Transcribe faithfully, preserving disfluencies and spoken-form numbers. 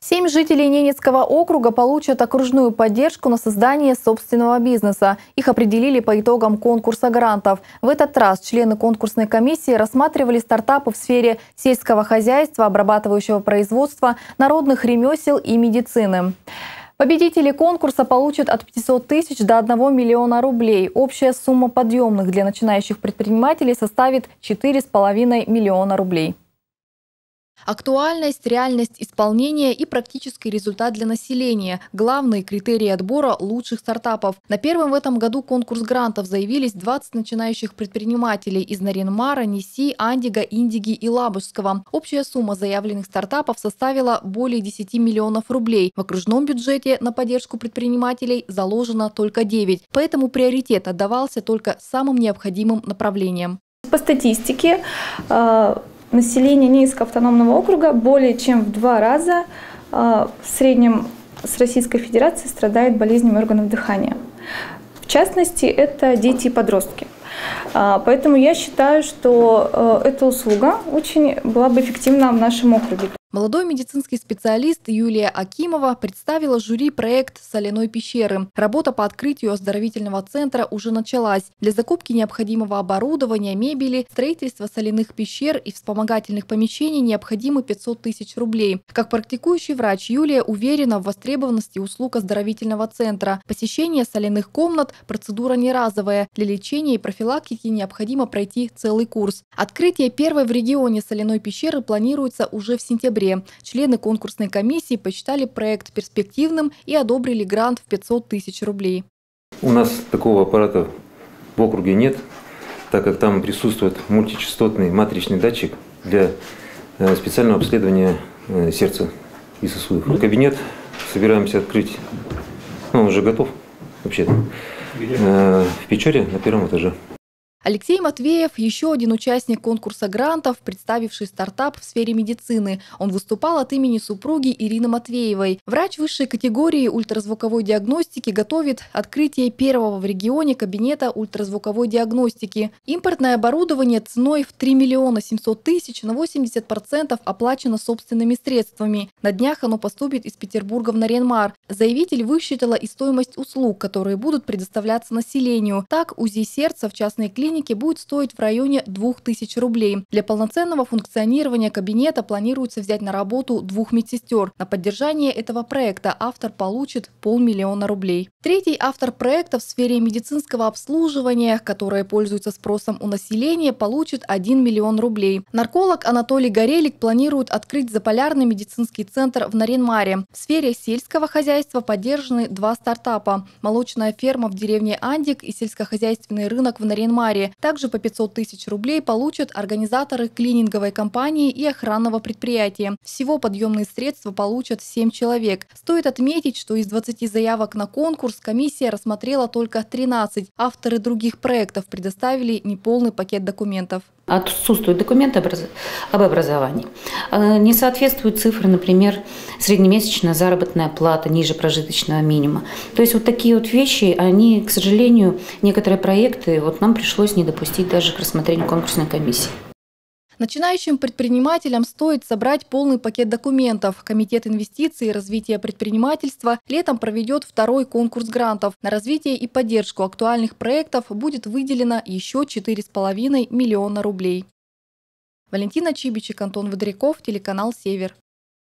Семь жителей Ненецкого округа получат окружную поддержку на создание собственного бизнеса. Их определили по итогам конкурса грантов. В этот раз члены конкурсной комиссии рассматривали стартапы в сфере сельского хозяйства, обрабатывающего производства, народных ремесел и медицины. Победители конкурса получат от пятисот тысяч до одного миллиона рублей. Общая сумма подъемных для начинающих предпринимателей составит четыре с половиной миллиона рублей. Актуальность, реальность исполнения и практический результат для населения – главные критерии отбора лучших стартапов. На первом в этом году конкурс грантов заявились двадцать начинающих предпринимателей из Нарьян-Мара, Неси, Андига, Индиги и Лабужского. Общая сумма заявленных стартапов составила более десяти миллионов рублей. В окружном бюджете на поддержку предпринимателей заложено только девять. Поэтому приоритет отдавался только самым необходимым направлениям. По статистике, население Ненецкого автономного округа более чем в два раза в среднем с Российской Федерацией страдает болезнями органов дыхания. В частности, это дети и подростки. Поэтому я считаю, что эта услуга очень была бы эффективна в нашем округе. Молодой медицинский специалист Юлия Акимова представила жюри проект соляной пещеры. Работа по открытию оздоровительного центра уже началась. Для закупки необходимого оборудования, мебели, строительства соляных пещер и вспомогательных помещений необходимы пятьсот тысяч рублей. Как практикующий врач, Юлия уверена в востребованности услуг оздоровительного центра. Посещение соляных комнат – процедура не разовая. Для лечения и профилактики необходимо пройти целый курс. Открытие первой в регионе соляной пещеры планируется уже в сентябре. Члены конкурсной комиссии посчитали проект перспективным и одобрили грант в пятьсот тысяч рублей. У нас такого аппарата в округе нет, так как там присутствует мультичастотный матричный датчик для специального обследования сердца и сосудов. Кабинет собираемся открыть, ну, он уже готов вообще-то, в Печоре на первом этаже. Алексей Матвеев – еще один участник конкурса грантов, представивший стартап в сфере медицины. Он выступал от имени супруги Ирины Матвеевой. Врач высшей категории ультразвуковой диагностики готовит открытие первого в регионе кабинета ультразвуковой диагностики. Импортное оборудование ценой в три миллиона семьсот тысяч на восемьдесят процентов оплачено собственными средствами. На днях оно поступит из Петербурга в Нарьян-Мар. Заявитель высчитала и стоимость услуг, которые будут предоставляться населению. Так, УЗИ сердца в частной клинике будет стоить в районе двух тысяч рублей. Для полноценного функционирования кабинета планируется взять на работу двух медсестер. На поддержание этого проекта автор получит полмиллиона рублей. Третий автор проекта в сфере медицинского обслуживания, которое пользуется спросом у населения, получит один миллион рублей. Нарколог Анатолий Горелик планирует открыть заполярный медицинский центр в Нарьян-Маре. В сфере сельского хозяйства поддержаны два стартапа. Молочная ферма в деревне Андиг и сельскохозяйственный рынок в Нарьян-Маре. Также по пятьсот тысяч рублей получат организаторы клининговой компании и охранного предприятия. Всего подъемные средства получат семь человек. Стоит отметить, что из двадцати заявок на конкурс комиссия рассмотрела только тринадцать. Авторы других проектов предоставили неполный пакет документов. Отсутствуют документы об образовании. Не соответствуют цифры, например, среднемесячная заработная плата ниже прожиточного минимума. То есть вот такие вот вещи, они, к сожалению, некоторые проекты вот нам пришлось не допустить даже к рассмотрению конкурсной комиссии. Начинающим предпринимателям стоит собрать полный пакет документов. Комитет инвестиций и развития предпринимательства летом проведет второй конкурс грантов. На развитие и поддержку актуальных проектов будет выделено еще четыре с половиной миллиона рублей. Валентина Чибичек, Антон Водряков, телеканал «Север».